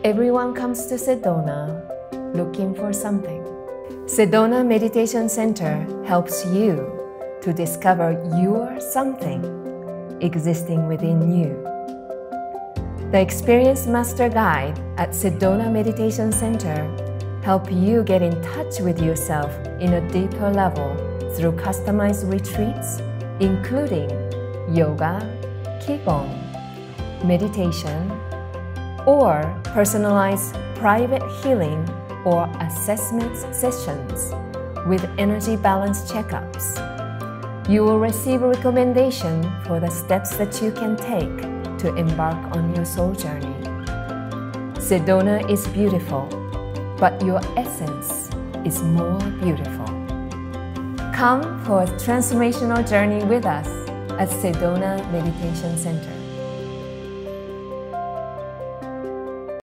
Everyone comes to Sedona looking for something. Sedona Meditation Center helps you to discover your something existing within you. The Experienced Master Guide at Sedona Meditation Center help you get in touch with yourself in a deeper level through customized retreats, including yoga, qigong, meditation, or personalized private healing or assessment sessions with energy balance checkups. You will receive a recommendation for the steps that you can take to embark on your soul journey. Sedona is beautiful, but your essence is more beautiful. Come for a transformational journey with us at Sedona Meditation Center.